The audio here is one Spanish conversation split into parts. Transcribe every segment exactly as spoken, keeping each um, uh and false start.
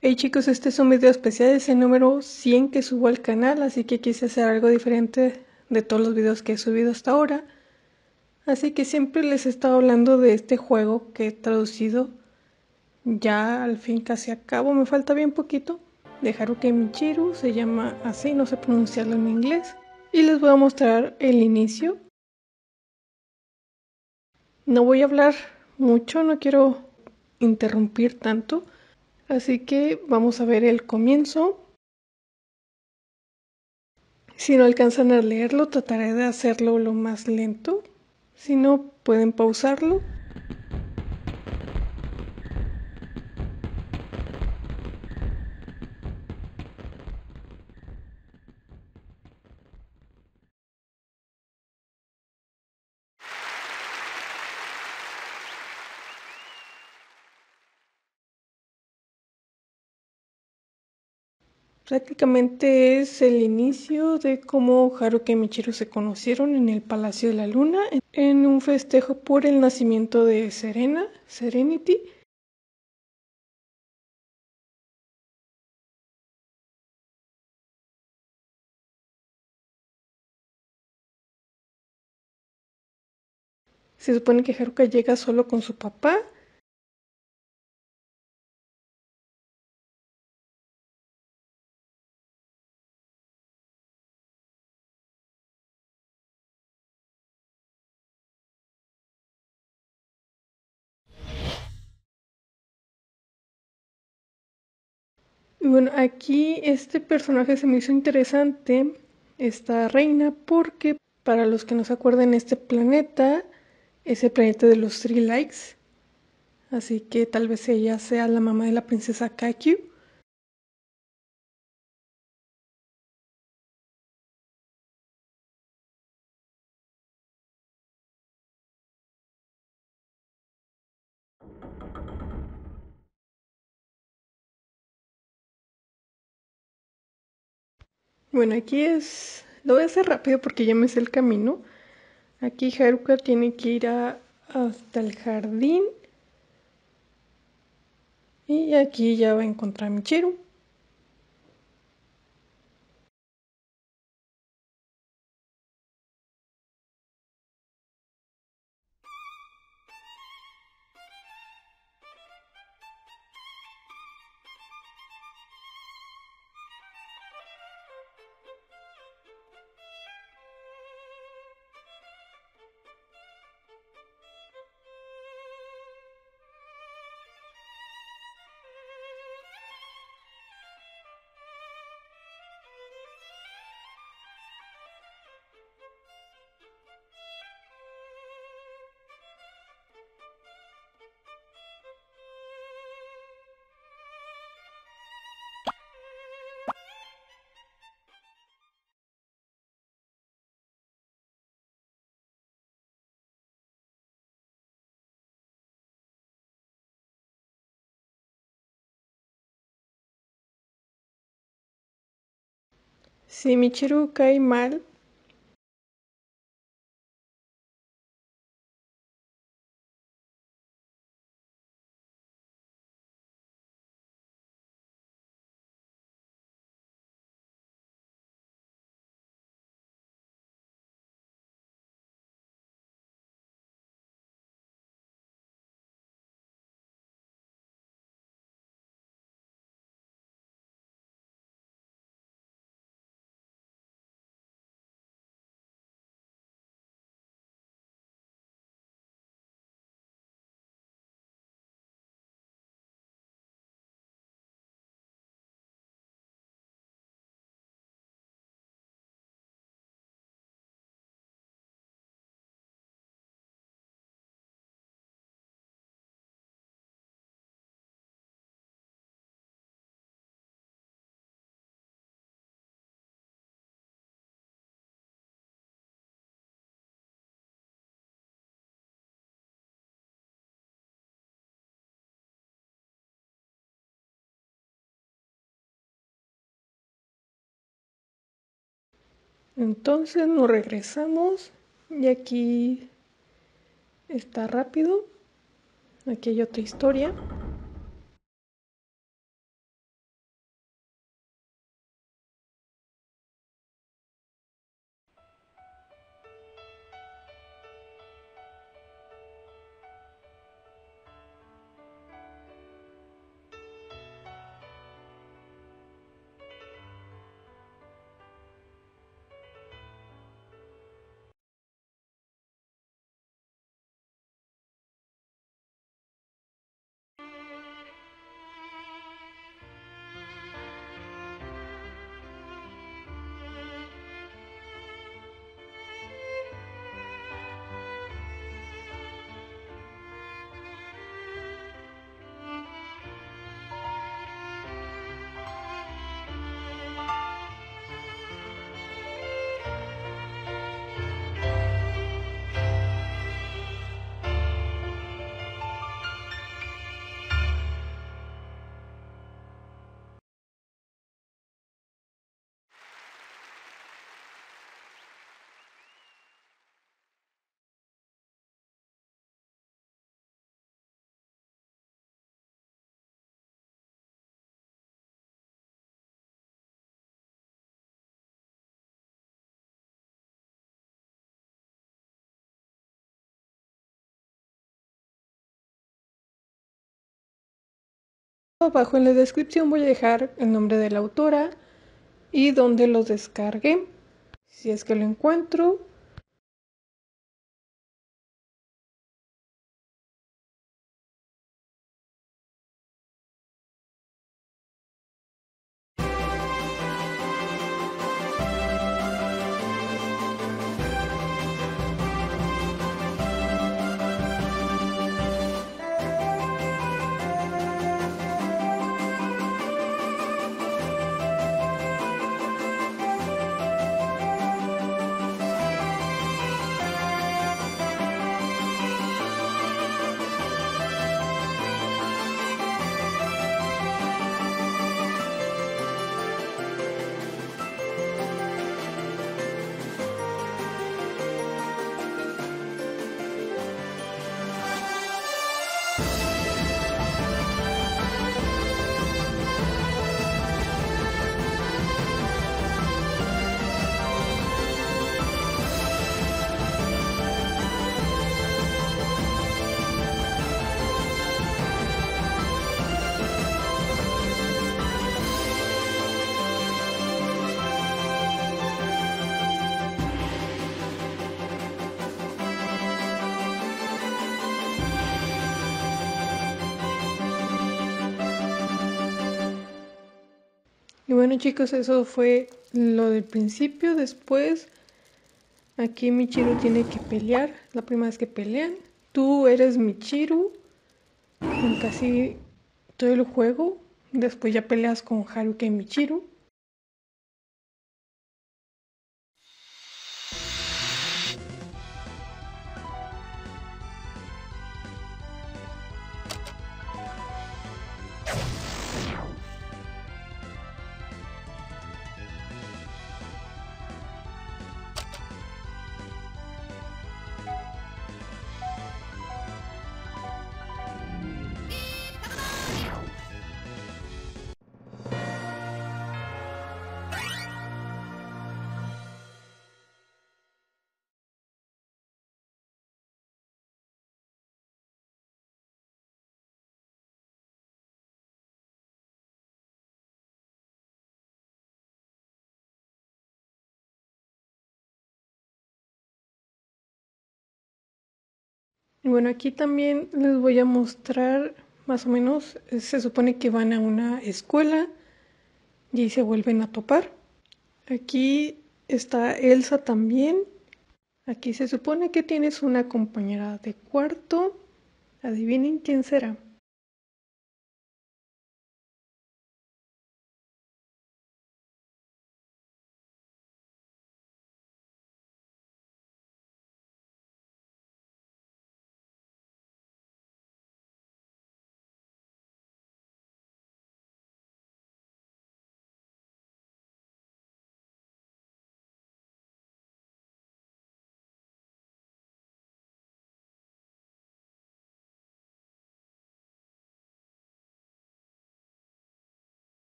Hey chicos, este es un video especial, es el número cien que subo al canal, así que quise hacer algo diferente de todos los videos que he subido hasta ahora. Así que siempre les he estado hablando de este juego que he traducido. Ya al fin casi acabo, me falta bien poquito. De Haruka Michiru, se llama así, no sé pronunciarlo en inglés. Y les voy a mostrar el inicio. No voy a hablar mucho, no quiero interrumpir tanto. Así que vamos a ver el comienzo. Si no alcanzan a leerlo, trataré de hacerlo lo más lento. Si no, pueden pausarlo. Prácticamente es el inicio de cómo Haruka y Michiru se conocieron en el Palacio de la Luna en un festejo por el nacimiento de Serena, Serenity. Se supone que Haruka llega solo con su papá. Y bueno, aquí este personaje se me hizo interesante, esta reina, porque para los que no se acuerdan, este planeta es el planeta de los Three Likes. Así que tal vez ella sea la mamá de la princesa Kakyu. Bueno, aquí es... Lo voy a hacer rápido porque ya me sé el camino. Aquí Haruka tiene que ir a, hasta el jardín. Y aquí ya va a encontrar a Michiru. Si Michiru cae mal, entonces nos regresamos. Y aquí está rápido. Aquí hay otra historia. Abajo en la descripción voy a dejar el nombre de la autora y donde los descargué, si es que lo encuentro. Y bueno chicos, eso fue lo del principio. Después aquí Michiru tiene que pelear, la primera vez que pelean. Tú eres Michiru en casi todo el juego. Después ya peleas con Haruka y Michiru. Y bueno, aquí también les voy a mostrar más o menos, se supone que van a una escuela y se vuelven a topar. Aquí está Elsa también. Aquí se supone que tienes una compañera de cuarto. Adivinen quién será.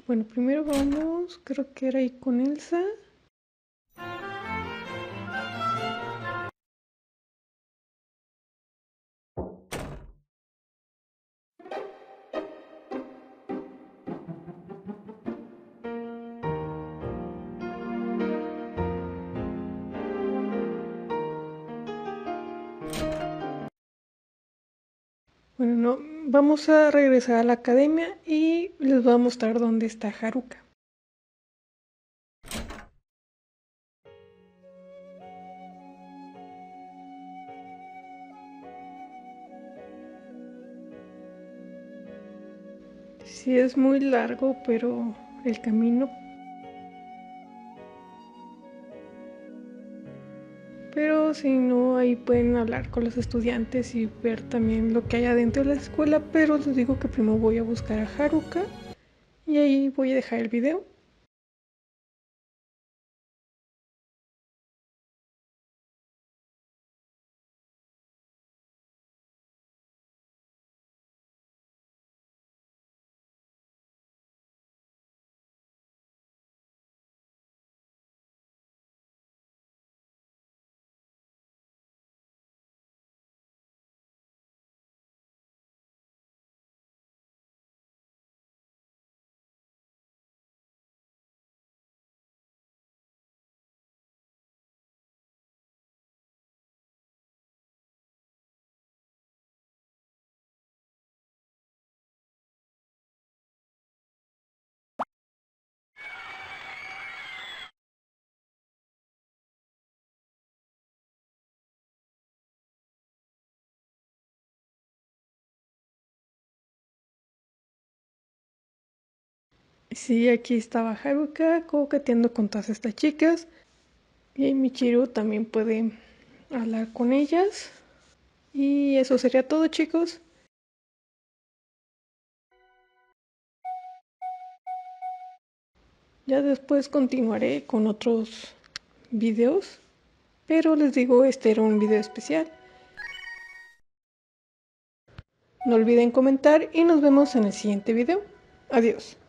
Bueno, primero vamos, creo que era ahí con Elsa. Bueno, no, vamos a regresar a la academia y les voy a mostrar dónde está Haruka. Sí es muy largo, pero el camino... Pero si no, ahí pueden hablar con los estudiantes y ver también lo que hay adentro de la escuela. Pero les digo que primero voy a buscar a Haruka y ahí voy a dejar el video. Sí, aquí estaba Haruka coqueteando con todas estas chicas. Y Michiru también puede hablar con ellas. Y eso sería todo, chicos. Ya después continuaré con otros videos. Pero les digo, este era un video especial. No olviden comentar y nos vemos en el siguiente video. Adiós.